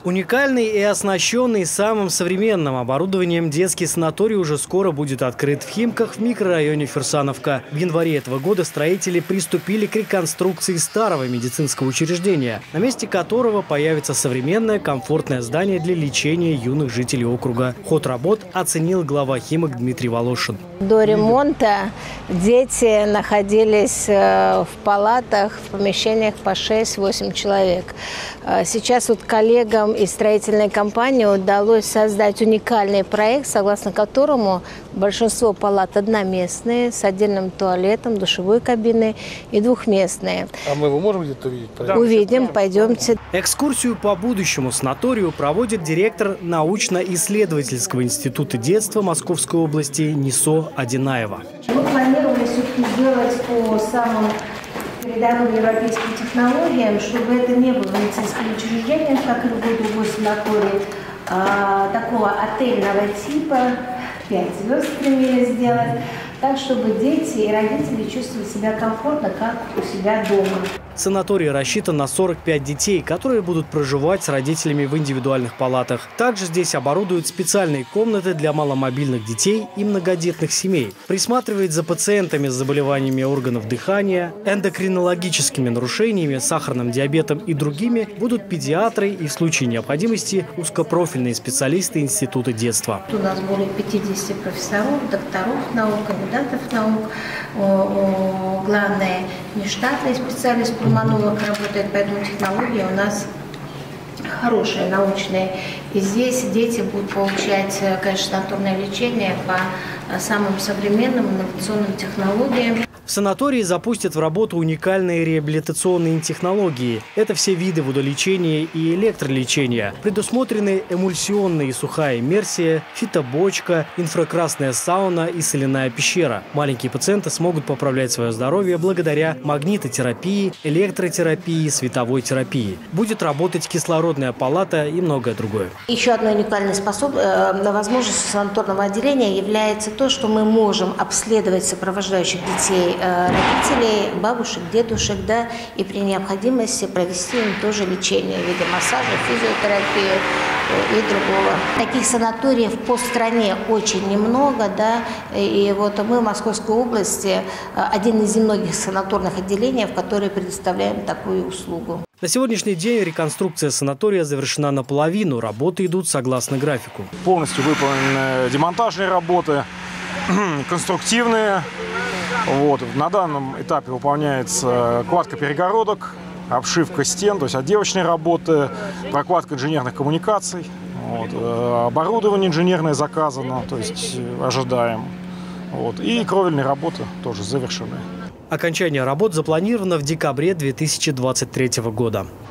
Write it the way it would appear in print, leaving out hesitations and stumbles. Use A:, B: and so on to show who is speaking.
A: Уникальный и оснащенный самым современным оборудованием детский санаторий уже скоро будет открыт в Химках в микрорайоне Фирсановка. В январе этого года строители приступили к реконструкции старого медицинского учреждения, на месте которого появится современное комфортное здание для лечения юных жителей округа. Ход работ оценил глава Химок Дмитрий Волошин.
B: До ремонта дети находились в палатах, в помещениях по 6-8 человек. Сейчас вот коллегам из строительной компании удалось создать уникальный проект, согласно которому большинство палат одноместные, с отдельным туалетом, душевой кабиной и двухместные.
C: А мы его можем где-то увидеть?
B: Да, увидим, пойдемте.
A: Экскурсию по будущему санаторию проводит директор научно-исследовательского института детства Московской области Нисо Одинаева.
B: Мы планировали все-таки сделать по самым передовым европейским технологиям, чтобы это не было медицинским учреждением, как любой другой санаторий, такого отельного типа, 5 звезд стремились сделать, так, чтобы дети и родители чувствовали себя комфортно, как у себя дома.
A: Санаторий рассчитан на 45 детей, которые будут проживать с родителями в индивидуальных палатах. Также здесь оборудуют специальные комнаты для маломобильных детей и многодетных семей. Присматривает за пациентами с заболеваниями органов дыхания, эндокринологическими нарушениями, сахарным диабетом и другими будут педиатры и в случае необходимости узкопрофильные специалисты Института детства.
B: У нас более 50 профессоров, докторов наук, кандидатов наук. Главное, нештатный специалист пульмонолог работает, поэтому технология у нас хорошая, научная. И здесь дети будут получать, конечно, санаторное лечение по самым современным инновационным технологиям.
A: В санатории запустят в работу уникальные реабилитационные технологии. Это все виды водолечения и электролечения. Предусмотрены эмульсионная и сухая иммерсия, фитобочка, инфракрасная сауна и соляная пещера. Маленькие пациенты смогут поправлять свое здоровье благодаря магнитотерапии, электротерапии, световой терапии. Будет работать кислородная палата и многое другое.
B: Еще одной уникальной возможностью санаторного отделения является то, что мы можем обследовать сопровождающих детей, родителей, бабушек, дедушек, да, и при необходимости провести им тоже лечение в виде массажа, физиотерапии и другого. Таких санаториев по стране очень немного, да, и вот мы в Московской области один из немногих санаторных отделений, в которые предоставляем такую услугу.
A: На сегодняшний день реконструкция санатория завершена наполовину, работы идут согласно графику.
C: Полностью выполнены демонтажные работы, конструктивные. Вот. На данном этапе выполняется кладка перегородок, обшивка стен, то есть отделочные работы, прокладка инженерных коммуникаций. Вот. Оборудование инженерное заказано, то есть ожидаем. Вот. И кровельные работы тоже завершены.
A: Окончание работ запланировано в декабре 2023 года.